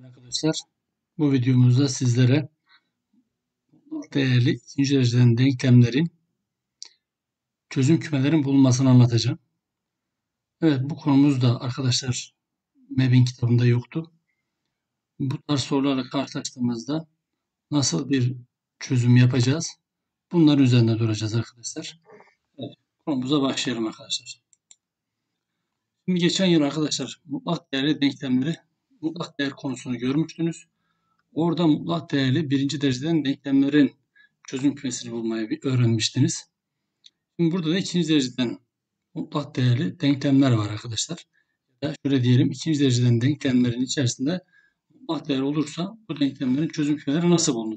Arkadaşlar, bu videomuzda sizlere değerli ikinci dereceden denklemlerin çözüm kümelerin bulunmasını anlatacağım. Evet, bu konumuz da arkadaşlar MEB'in kitabında yoktu. Bu tarz sorularla karşılaştığımızda nasıl bir çözüm yapacağız? Bunların üzerinde duracağız arkadaşlar. Evet, konumuza başlayalım arkadaşlar. Şimdi geçen yıl arkadaşlar mutlak değerli denklemleri, mutlak değer konusunu görmüştünüz. Orada mutlak değerli birinci dereceden denklemlerin çözüm kümesini bulmayı öğrenmiştiniz. Şimdi burada da ikinci dereceden mutlak değerli denklemler var arkadaşlar. Ya da şöyle diyelim, ikinci dereceden denklemlerin içerisinde mutlak değer olursa bu denklemlerin çözüm kümeleri nasıl bulunur?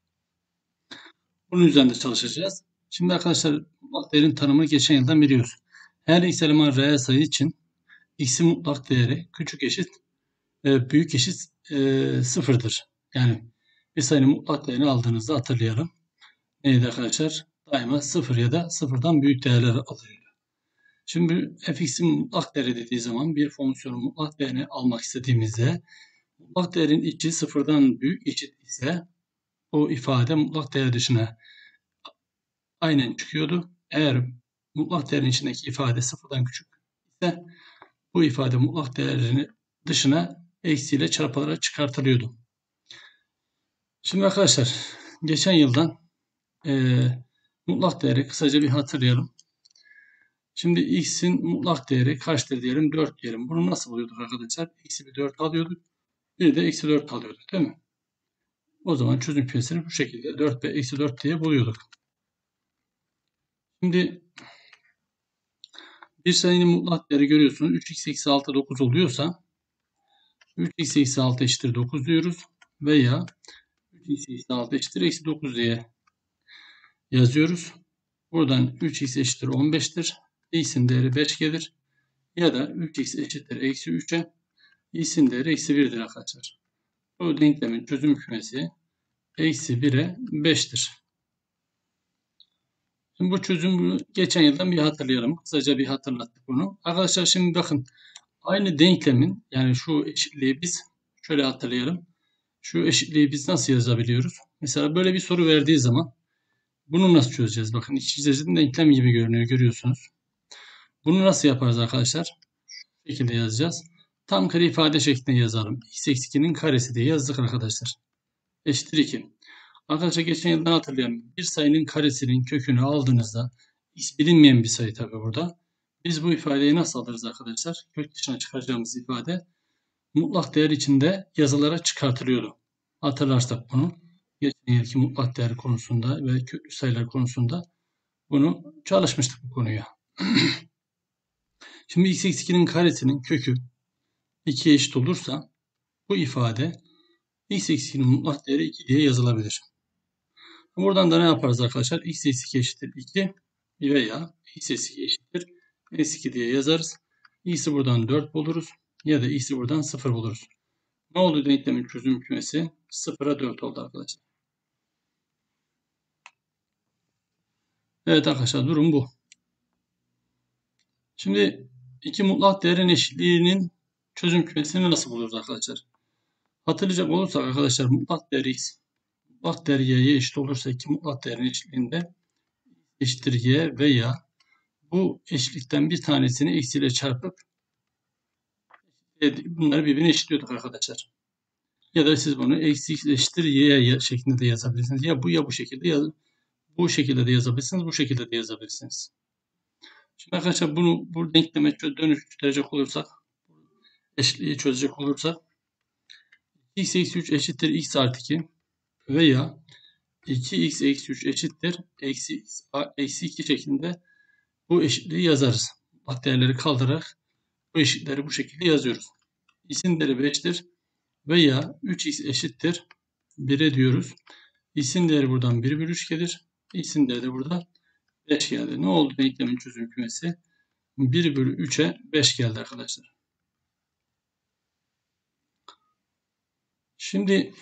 Bunun üzerinde çalışacağız. Şimdi arkadaşlar mutlak değerin tanımını geçen yıldan biliyoruz. Her x eleman reel sayı için x'in mutlak değeri küçük eşit büyük eşit sıfırdır. Yani bir sayının mutlak değerini aldığınızda hatırlayalım. Neydi arkadaşlar? Daima sıfır ya da sıfırdan büyük değerler alıyor. Şimdi fx'in mutlak değeri dediği zaman bir fonksiyonun mutlak değerini almak istediğimizde mutlak değerin içi sıfırdan büyük eşit ise o ifade mutlak değer dışına aynen çıkıyordu. Eğer mutlak değerin içindeki ifade sıfırdan küçük ise bu ifade mutlak değerini dışına eksiyle çarpılarak çıkartılıyordu. Şimdi arkadaşlar geçen yıldan mutlak değeri kısaca bir hatırlayalım. Şimdi x'in mutlak değeri kaçtır diyelim? 4 diyelim. Bunu nasıl buluyorduk arkadaşlar? X'i bir 4 alıyorduk. Bir de eksi 4 alıyorduk değil mi? O zaman çözüm kümesini bu şekilde 4 ve eksi 4 diye buluyorduk. Şimdi bir sayının mutlak değeri görüyorsunuz. 3x eksi 6 9 oluyorsa 3x eksi 6 eşittir 9 diyoruz. Veya 3x eksi 6 eşittir eksi 9 diye yazıyoruz. Buradan 3x eşittir 15'tir. X'in değeri 5 gelir. Ya da 3x eşittir eksi 3'e x'in değeri eksi 1'dir arkadaşlar. Bu denklemin çözüm kümesi eksi 1'e 5'tir. Şimdi bu çözümü geçen yıldan bir hatırlayalım. Kısaca bir hatırlattık bunu. Arkadaşlar şimdi bakın. Aynı denklemin yani şu eşitliği biz şöyle hatırlayalım. Şu eşitliği biz nasıl yazabiliyoruz? Mesela böyle bir soru verdiği zaman bunu nasıl çözeceğiz? Bakın ikinci dereceden denklem gibi görünüyor, görüyorsunuz. Bunu nasıl yaparız arkadaşlar? Şu şekilde yazacağız. Tam kare ifade şeklinde yazalım. X eksi 2'nin karesi diye yazdık arkadaşlar. Eşittir 2. Arkadaşlar geçen yıldan hatırlayalım. Bir sayının karesinin kökünü aldığınızda x bilinmeyen bir sayı tabi burada. Biz bu ifadeyi nasıl alırız arkadaşlar? Kök dışına çıkaracağımız ifade mutlak değer içinde yazılara çıkartılıyordu. Hatırlarsak bunu geçen yılki mutlak değer konusunda ve köklü sayılar konusunda bunu çalışmıştık bu konuya. Şimdi x eksi 2'nin karesinin kökü 2'ye eşit olursa bu ifade x eksi 2'nin mutlak değeri 2 diye yazılabilir. Buradan da ne yaparız arkadaşlar? X eksi 2 eşittir 2 veya x eksi 2 eşittir eksi 2 diye yazarız. X'i buradan 4 buluruz ya da x'i buradan 0 buluruz. Ne oldu denklemin çözüm kümesi? 0'a 4 oldu arkadaşlar. Evet arkadaşlar durum bu. Şimdi iki mutlak değerin eşitliğinin çözüm kümesini nasıl buluruz arkadaşlar? Hatırlayacak olursak arkadaşlar mutlak değer x, mutlak değer y'ye eşit olursa iki mutlak değerin eşitliğinde eşittir y veya bu eşitlikten bir tanesini eksiyle çarpıp bunları birbirine eşitliyorduk arkadaşlar. Ya da siz bunu eksi x eşittir y şeklinde de yazabilirsiniz. Ya bu ya bu şekilde ya bu şekilde de yazabilirsiniz. Bu şekilde de yazabilirsiniz. Şimdi arkadaşlar bunu bu denkleme dönüştürecek olursak, eşitliği çözecek olursak x eksi 3 eşittir x artı 2 veya 2x eksi 3 eşittir eksi 2 şeklinde bu eşitliği yazarız. Bak değerleri kaldırarak bu eşitleri bu şekilde yazıyoruz. X'in değeri 5'tir veya 3x eşittir 1'e diyoruz. X'in değeri buradan 1 bölü 3 gelir. X'in değeri de burada 5 geldi. Ne oldu denklemin çözüm kümesi? 1 bölü 3'e 5 geldi arkadaşlar. Şimdi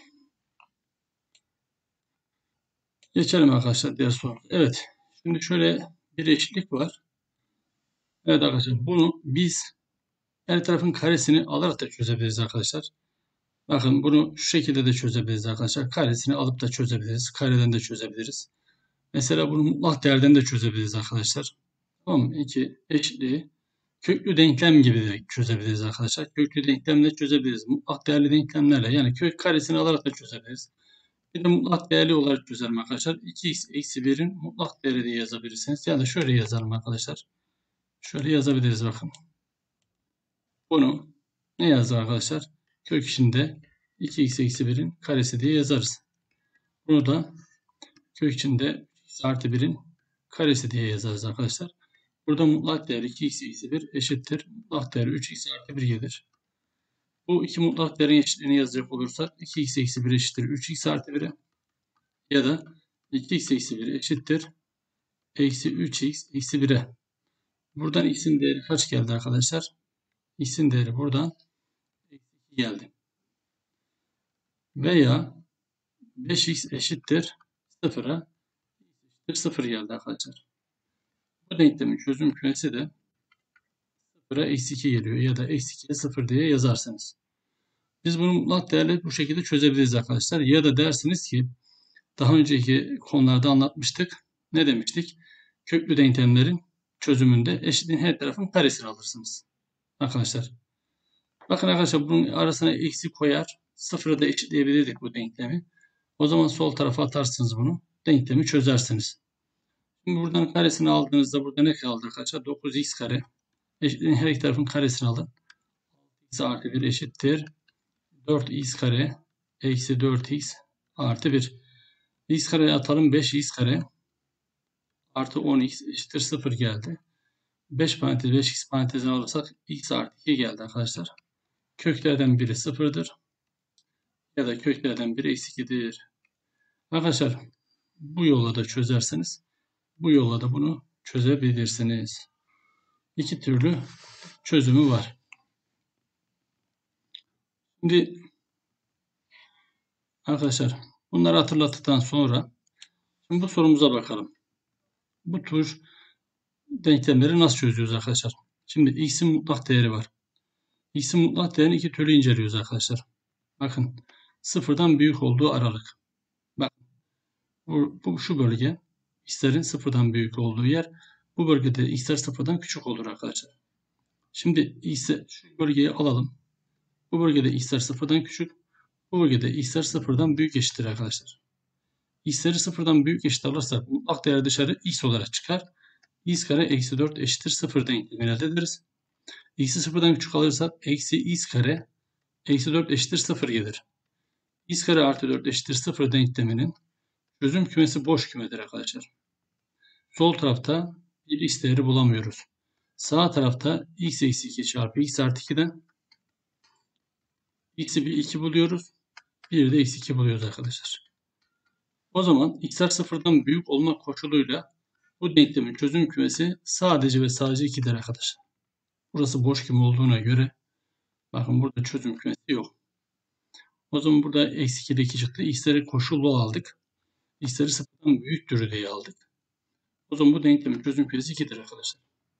geçelim arkadaşlar diğer soru. Evet. Şimdi şöyle bir eşitlik var. Evet arkadaşlar bunu biz her tarafın karesini alarak da çözebiliriz arkadaşlar. Bakın bunu şu şekilde de çözebiliriz arkadaşlar. Karesini alıp da çözebiliriz. Kareden de çözebiliriz. Mesela bunu mutlak değerden de çözebiliriz arkadaşlar. Tamam mı? 2 eşitliği köklü denklem gibi de çözebiliriz arkadaşlar. Köklü denklemle çözebiliriz. Mutlak değerli denklemlerle yani kök karesini alarak da çözebiliriz. Bir de mutlak değerli olarak çözelim arkadaşlar. 2x eksi 1'in mutlak değeri diye yazabilirsiniz. Ya da şöyle yazalım arkadaşlar. Şöyle yazabiliriz bakın. Bunu ne yazdı arkadaşlar? Kök içinde 2x eksi 1'in karesi diye yazarız. Bunu da kök içinde x artı 1'in karesi diye yazarız arkadaşlar. Burada mutlak değer 2x eksi 1 eşittir. Mutlak değer 3x artı 1 gelir. Bu iki mutlak değerin eşitliğini yazacak olursak 2x eksi 1 eşittir 3x artı 1'e ya da 2x eksi 1 eşittir eksi 3x eksi 1'e. Buradan x'in değeri kaç geldi arkadaşlar? X'in değeri buradan eksi 2 geldi. Veya 5x eşittir 0'a 0 geldi arkadaşlar. Bu denklemin çözüm kümesi de 0'a eksi 2 geliyor ya da eksi 2'ye 0 diye yazarsınız. Biz bunu mutlak değerle bu şekilde çözebiliriz arkadaşlar. Ya da dersiniz ki daha önceki konularda anlatmıştık. Ne demiştik? Köklü denklemlerin çözümünde eşitliğin her tarafın karesini alırsınız. Arkadaşlar. Bakın arkadaşlar bunun arasına eksi koyar. Sıfırı da eşitleyebilirdik bu denklemi. O zaman sol tarafa atarsınız bunu. Denklemi çözersiniz. Şimdi buradan karesini aldığınızda burada ne kaldı arkadaşlar? 9x kare. Eşitliğin her iki tarafın karesini alın. X artı 1 eşittir 4x kare eksi 4x artı 1. X kareye atalım 5x kare artı 10x eşittir 0 geldi. 5 parantez 5x parantezine alırsak x artı 2 geldi arkadaşlar. Köklerden biri 0'dır. Ya da köklerden biri eksi 2'dir. Arkadaşlar bu yolla da çözerseniz bu yolla da bunu çözebilirsiniz. İki türlü çözümü var. Şimdi arkadaşlar bunları hatırlattıktan sonra şimdi bu sorumuza bakalım. Bu tür denklemleri nasıl çözüyoruz arkadaşlar? Şimdi x'in mutlak değeri var. X'in mutlak değerini iki türlü inceliyoruz arkadaşlar. Bakın sıfırdan büyük olduğu aralık. Bak bu şu bölge x'lerin sıfırdan büyük olduğu yer. Bu bölgede x'ler sıfırdan küçük olur arkadaşlar. Şimdi x'i şu bölgeyi alalım. Bu bölgede x'ler sıfırdan küçük. Bu bölgede x'ler sıfırdan büyük eşittir arkadaşlar. X'leri sıfırdan büyük eşit alırsak mutlak değer dışarı x olarak çıkar. X kare eksi 4 eşittir 0 denklemini elde ederiz. X'i sıfırdan küçük alırsak eksi x kare eksi 4 eşittir 0 gelir. X kare artı 4 eşittir 0 denkleminin çözüm kümesi boş kümedir arkadaşlar. Sol tarafta bir x değeri bulamıyoruz. Sağ tarafta x eksi 2 çarpı x artı 2'den x'i bir 2 buluyoruz. Bir de eksi 2 buluyoruz arkadaşlar. O zaman x'ler sıfırdan büyük olma koşuluyla bu denklemin çözüm kümesi sadece ve sadece 2'dir arkadaşlar. Burası boş küme olduğuna göre bakın burada çözüm kümesi yok. O zaman burada eksi 2'de 2 çıktı. X'leri koşullu aldık. X'leri sıfırdan büyüktür diye aldık. O zaman bu denklemin çözüm kümesi 2'dir arkadaşlar.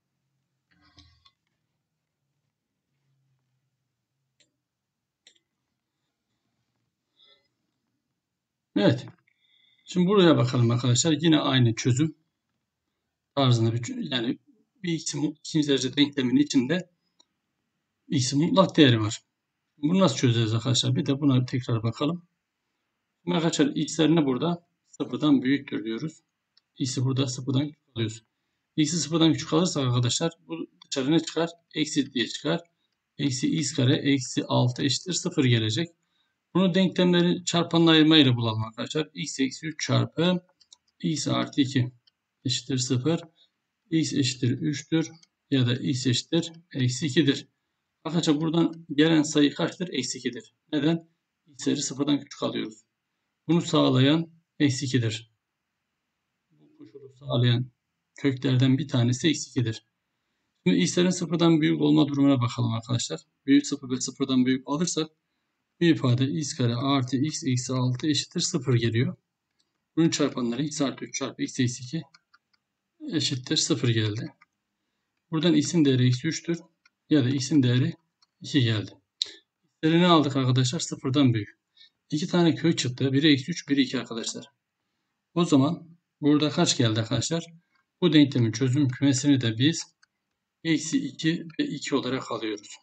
Evet. Şimdi buraya bakalım arkadaşlar. Yine aynı çözüm tarzında yani bir ikinci derece denklemin içinde x'in mutlak değeri var. Bunu nasıl çözeceğiz arkadaşlar? Bir de buna tekrar bakalım. Şimdi arkadaşlar x'lerini burada sıfırdan büyüktür diyoruz. X'i burada sıfırdan küçük alıyoruz. X'i sıfırdan küçük alırsak arkadaşlar bu dışarı ne çıkar? Eksi diye çıkar. Eksi x kare eksi 6 eşittir 0 gelecek. Bunu denklemleri çarpanla ayırma ile bulalım arkadaşlar. X eksi 3 çarpı x artı 2 eşittir 0. X eşittir 3'tür ya da x eşittir eksi 2'dir. Arkadaşlar buradan gelen sayı kaçtır? Eksi 2'dir. Neden? X'leri sıfırdan küçük alıyoruz. Bunu sağlayan eksi 2'dir. Bu koşulu sağlayan köklerden bir tanesi eksi 2'dir. Şimdi x'lerin sıfırdan büyük olma durumuna bakalım arkadaşlar. Büyük 0 ve sıfırdan büyük alırsak bu ifade x kare artı x eksi 6 eşittir 0 geliyor. Bunun çarpanları x artı 3 çarpı x eksi 2 eşittir 0 geldi. Buradan x'in değeri eksi 3'tür ya da x'in değeri 2 geldi. Ne aldık arkadaşlar? Sıfırdan büyük. 2 tane kök çıktı. Biri eksi 3, biri 2 arkadaşlar. O zaman burada kaç geldi arkadaşlar? Bu denklemin çözüm kümesini de biz eksi 2 ve 2 olarak alıyoruz.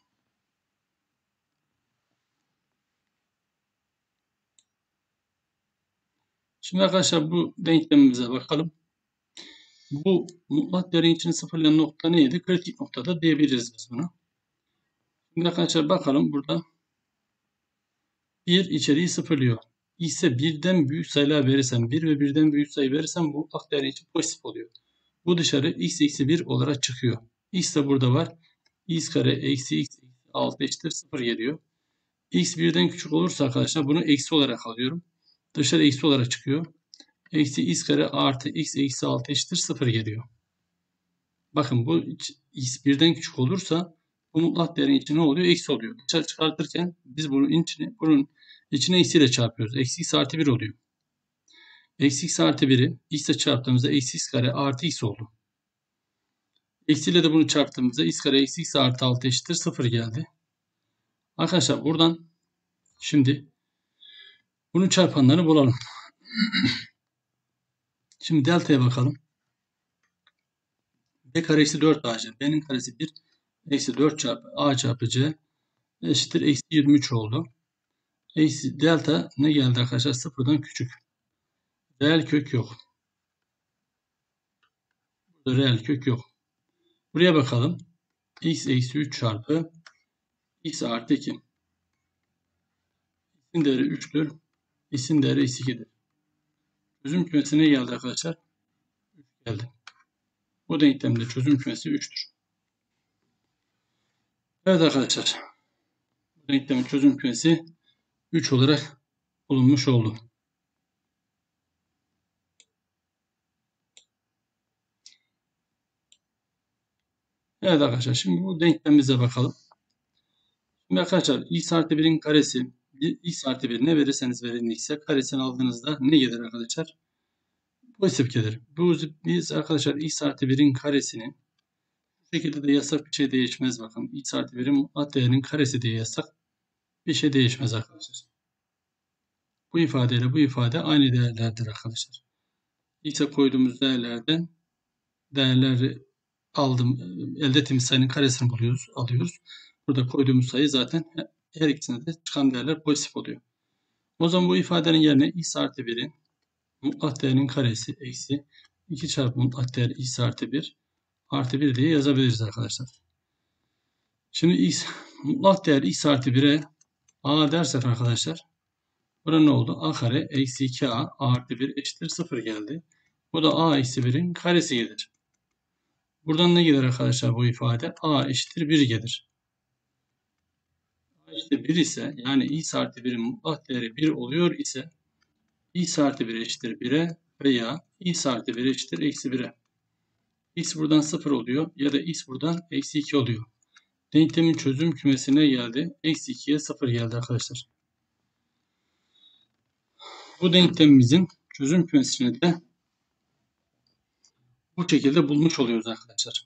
Şimdi arkadaşlar bu denklemimize bakalım. Bu mutlak değerin içini sıfırlayan nokta neydi? Kritik noktada diyebiliriz biz buna. Şimdi arkadaşlar bakalım burada 1 içeriği sıfırlıyor. İse birden büyük sayılar verirsem, 1 ve birden büyük sayı verirsem mutlak değerin içi pozitif oluyor. Bu dışarı x eksi 1 olarak çıkıyor. X de burada var. X kare eksi x 6 eşittir 0 geliyor. X birden küçük olursa arkadaşlar bunu eksi olarak alıyorum. Dışarı eksi olarak çıkıyor. Eksi x kare artı x eksi 6 eşittir 0 geliyor. Bakın bu x birden küçük olursa bu mutlak değerin içi ne oluyor? Eksi oluyor. Dışarı çıkartırken biz bunun içine eksi ile çarpıyoruz. Eksi x artı 1 oluyor. Eksi x artı 1'i x ile çarptığımızda eksi x kare artı x oldu. Eksi ile de bunu çarptığımızda x kare eksi x artı 6 eşittir 0 geldi. Arkadaşlar buradan şimdi bunun çarpanlarını bulalım. Şimdi delta'ya bakalım. B kare eksi 4 AC. B'nin karesi 1 eksi 4 çarpı A çarpı C eşittir eksi 23 oldu. Eksi delta ne geldi arkadaşlar? Sıfırdan küçük. Reel kök yok. Burada reel kök yok. Buraya bakalım. X eksi 3 çarpı x artı 2. X'in değeri 3'tür. X'in değeri eksi 2'dir. Çözüm kümesi ne geldi arkadaşlar? 3 geldi. Bu denklemde çözüm kümesi 3'tür. Evet arkadaşlar. Bu denklemin çözüm kümesi 3 olarak bulunmuş oldu. Evet arkadaşlar. Şimdi bu denklemimize bakalım. Şimdi arkadaşlar x artı 1'in karesi x artı 1 ne verirseniz verin x'e karesini aldığınızda ne gelir arkadaşlar? Pozitif gelir. Biz arkadaşlar x artı 1'in karesini bu şekilde de yazsak bir şey değişmez bakın. X artı 1'in mutlak değerinin karesi diye yazsak bir şey değişmez arkadaşlar. Bu ifadeyle bu ifade aynı değerlerdir arkadaşlar. X'e koyduğumuz değerleri elde ettiğimiz sayının karesini alıyoruz. Burada koyduğumuz sayı zaten her ikisinde de çıkan değerler pozitif oluyor. O zaman bu ifadenin yerine x artı 1'in mutlak değerinin karesi eksi 2 çarpı mutlak değer x artı 1 artı 1 diye yazabiliriz arkadaşlar. Şimdi mutlak değer x artı 1'e a dersek arkadaşlar burada ne oldu? A kare eksi 2a artı 1 eşittir 0 geldi. Bu da a eksi 1'in karesi gelir. Buradan ne gelir arkadaşlar bu ifade? A eşittir 1 gelir. A eşittir 1 ise yani x artı 1'in mutlak değeri 1 oluyor ise x artı 1 eşittir 1'e veya x artı 1 eşittir eksi 1'e. X buradan 0 oluyor ya da x buradan eksi 2 oluyor. Denklemin çözüm kümesine geldi. Eksi 2'ye 0 geldi arkadaşlar. Bu denklemimizin çözüm kümesini de bu şekilde bulmuş oluyoruz arkadaşlar.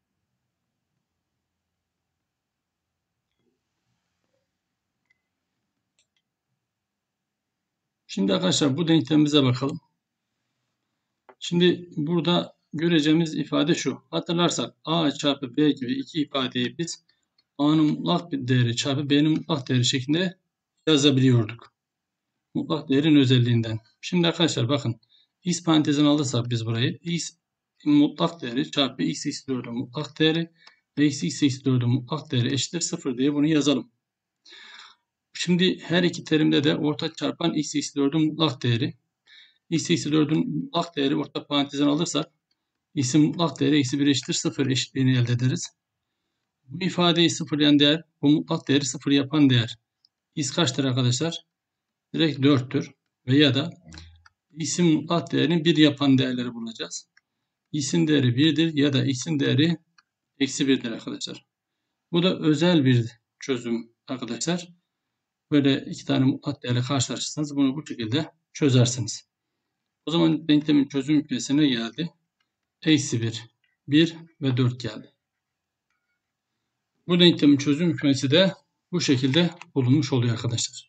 Şimdi arkadaşlar bu denklemimize bakalım. Şimdi burada göreceğimiz ifade şu. Hatırlarsak a çarpı b gibi iki ifadeyi biz a'nın mutlak değeri çarpı b'nin mutlak değeri şeklinde yazabiliyorduk. Mutlak değerin özelliğinden. Şimdi arkadaşlar bakın x parantezini alırsak biz burayı x mutlak değeri çarpı x eksi 4'ün mutlak değeri ve x eksi 4'ün mutlak değeri eşittir 0 diye bunu yazalım. Şimdi her iki terimde de ortak çarpan x eksi 4'ün mutlak değeri. X eksi 4'ün mutlak değeri ortak parantezden alırsak x'in mutlak değeri eksi 1 eşittir 0 eşitliğini elde ederiz. Bu ifadeyi sıfırlayan değer, bu mutlak değeri 0 yapan değer. X kaçtır arkadaşlar? Direkt 4'tür. Veya da x'in mutlak değerini 1 yapan değerleri bulacağız. X'in değeri 1'dir ya da x'in değeri eksi 1'dir arkadaşlar. Bu da özel bir çözüm arkadaşlar. Böyle iki tane mutlak değerle karşılaşırsanız bunu bu şekilde çözersiniz. O zaman denklemin çözüm kümesine geldi. Eksi 1, 1 ve 4 geldi. Bu denklemin çözüm kümesi de bu şekilde bulunmuş oluyor arkadaşlar.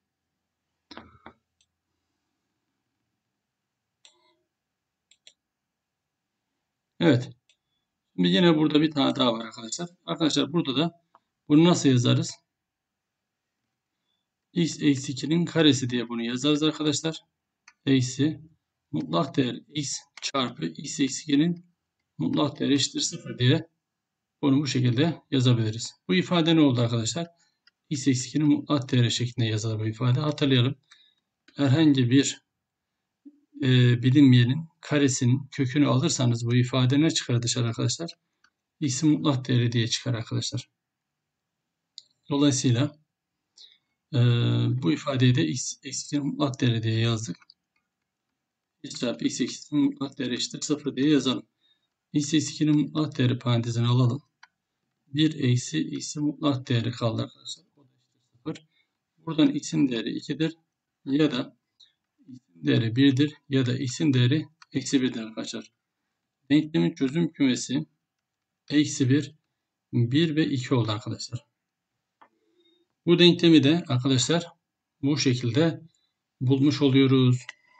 Evet. Şimdi yine burada bir tane daha var arkadaşlar. Arkadaşlar burada da bunu nasıl yazarız? X eksi 2'nin karesi diye bunu yazarız arkadaşlar. Eksi mutlak değer x çarpı x eksi 2'nin mutlak değeri eşittir 0 diye bunu bu şekilde yazabiliriz. Bu ifade ne oldu arkadaşlar? X eksi 2'nin mutlak değeri şeklinde yazılır bu ifade. Hatırlayalım. Herhangi bir bilinmeyenin karesinin kökünü alırsanız bu ifade ne çıkar dışarı arkadaşlar? X'in mutlak değeri diye çıkar arkadaşlar. Dolayısıyla bu ifadeyi de x eksi 2'nin mutlak değeri diye yazdık. X çarpı x eksi 2'nin mutlak değeri eşittir 0 diye yazalım. X eksi 2'nin mutlak değeri parantezine alalım. 1 eksi x'in mutlak değeri kaldı arkadaşlar. O da eşittir 0. Buradan x'in değeri 2'dir. Ya da x'in değeri 1'dir. Ya da x'in değeri eksi 1'dir arkadaşlar. Denklemin çözüm kümesi eksi 1, 1 ve 2 oldu arkadaşlar. Bu denklemi de arkadaşlar bu şekilde bulmuş oluyoruz.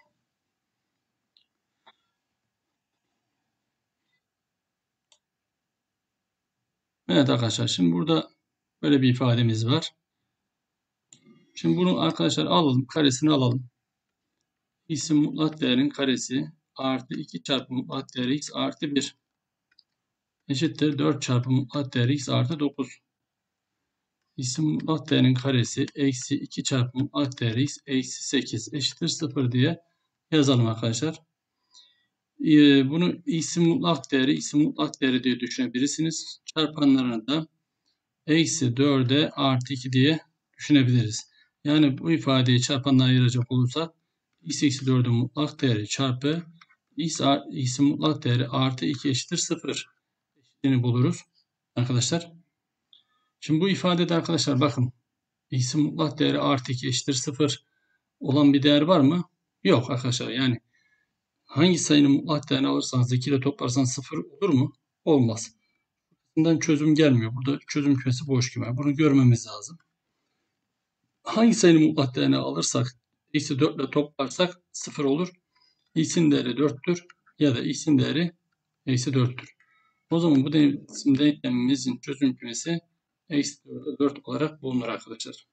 Evet arkadaşlar, şimdi burada böyle bir ifademiz var. Şimdi bunu arkadaşlar alalım, karesini alalım. X'in mutlak değerinin karesi artı 2 çarpı mutlak değeri x artı 1 eşittir 4 çarpı mutlak değeri x artı 9. X'in mutlak değerinin karesi eksi 2 çarpı mutlak değeri x eksi 8 eşittir 0 diye yazalım arkadaşlar. Bunu x'in mutlak değeri diye düşünebilirsiniz. Çarpanlarını da eksi 4'e artı 2 diye düşünebiliriz. Yani bu ifadeyi çarpanlara ayıracak olursak x eksi 4'ün mutlak değeri çarpı x'in mutlak değeri artı 2 eşittir 0 eşitliğini buluruz arkadaşlar. Şimdi bu ifadede arkadaşlar bakın x'in mutlak değeri artı 2 eşittir 0 olan bir değer var mı? Yok arkadaşlar. Yani hangi sayının mutlak değerini alırsanız 2 ile toplarsanız 0 olur mu? Olmaz. Bundan çözüm gelmiyor. Burada çözüm kümesi boş gibi. Bunu görmemiz lazım. Hangi sayının mutlak değerini alırsak x'i 4 ile toplarsak 0 olur. X'in değeri 4'tür ya da x'in değeri eksi 4'tür. O zaman bu denklemimizin çözüm kümesi eksi 4'e 4 olarak bulunur arkadaşlar.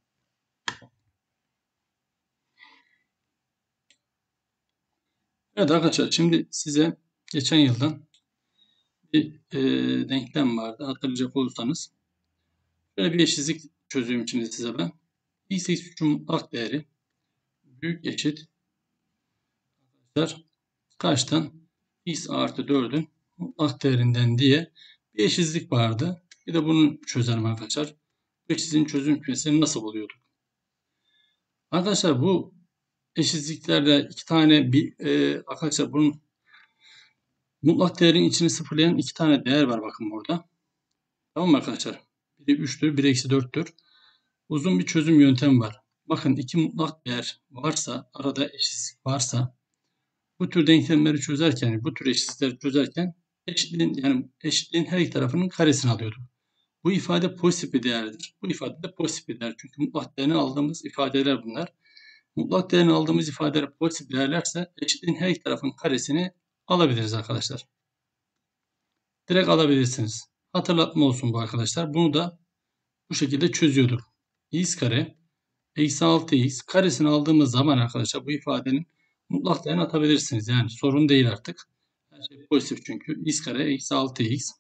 Evet arkadaşlar, şimdi size geçen yıldan bir denklem vardı. Hatırlayacak olursanız. Böyle bir eşitsizlik çözüyorum şimdi size ben. X eksi 3'ün mutlak değeri büyük eşit arkadaşlar kaçtan? X artı 4'ün mutlak değerinden diye bir eşitsizlik vardı. Bir de bunu çözelim arkadaşlar. Bu eşitsizliğin çözüm kümesini nasıl buluyorduk? Arkadaşlar bu eşitsizliklerde iki tane arkadaşlar bunun mutlak değerin içini sıfırlayan iki tane değer var bakın burada. Tamam mı arkadaşlar? Biri 3'tür, biri eksi 4'tür. Uzun bir çözüm yöntemi var. Bakın iki mutlak değer varsa, arada eşitsizlik varsa bu tür denklemleri çözerken, bu tür eşitsizlikleri çözerken eşitliğin her iki tarafının karesini alıyorduk. Bu ifade pozitif bir değerdir. Bu ifade de pozitif bir değer. Çünkü mutlak değerini aldığımız ifadeler bunlar. Mutlak değerini aldığımız ifadeler pozitif değerlerse eşitliğin her iki tarafın karesini alabiliriz arkadaşlar. Direkt alabilirsiniz. Hatırlatma olsun bu arkadaşlar. Bunu da bu şekilde çözüyorduk. X kare eksi 6x karesini aldığımız zaman arkadaşlar bu ifadenin mutlak değerini atabilirsiniz. Yani sorun değil artık. Her şey pozitif çünkü. X kare eksi 6x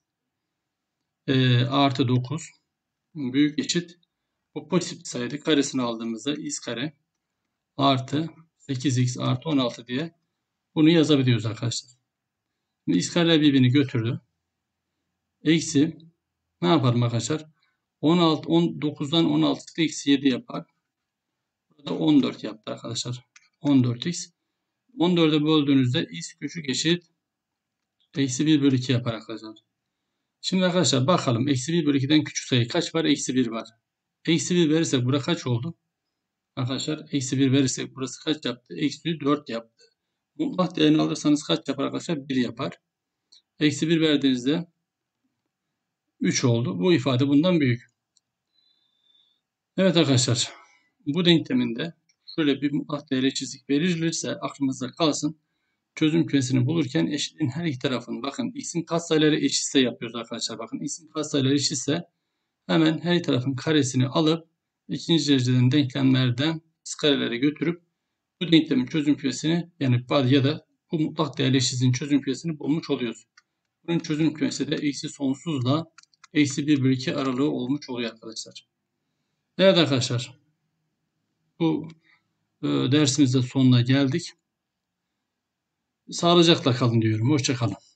artı 9 büyük eşit. Bu pozitif sayıda karesini aldığımızda x kare artı 8x artı 16 diye bunu yazabiliyoruz arkadaşlar. Şimdi x kareler birbirini götürdü. Eksi ne yapalım arkadaşlar? 19'dan 16 eksi 7 yapar. Burada 14 yaptı arkadaşlar. 14x. 14'e böldüğünüzde x küçük eşit eksi 1 bölü 2 yapar arkadaşlar. Şimdi arkadaşlar bakalım. Eksi 1 bölü 2'den küçük sayı kaç var? Eksi 1 var. Eksi 1 verirsek burası kaç oldu? Arkadaşlar eksi 1 verirsek burası kaç yaptı? Eksi 4 yaptı. Mutlak değerini alırsanız kaç yapar arkadaşlar? 1 yapar. Eksi 1 verdiğinizde 3 oldu. Bu ifade bundan büyük. Evet arkadaşlar, bu denkleminde şöyle bir mutlak değerli çizik verilirse aklınızda kalsın. Çözüm kümesini bulurken eşitliğin her iki tarafını, bakın x'in katsayıları eşitse yapıyoruz arkadaşlar. Bakın x'in katsayıları eşitse hemen her iki tarafın karesini alıp ikinci dereceden denklemlerden x karelere götürüp bu denklemin çözüm kümesini, yani ya da bu mutlak değerli eşitliğin çözüm kümesini bulmuş oluyoruz. Bunun çözüm kümesi de eksi sonsuzla eksi 1/2 aralığı olmuş oluyor arkadaşlar. Evet arkadaşlar, bu dersimizde sonuna geldik. Sağlıcakla kalın diyorum. Hoşça kalın.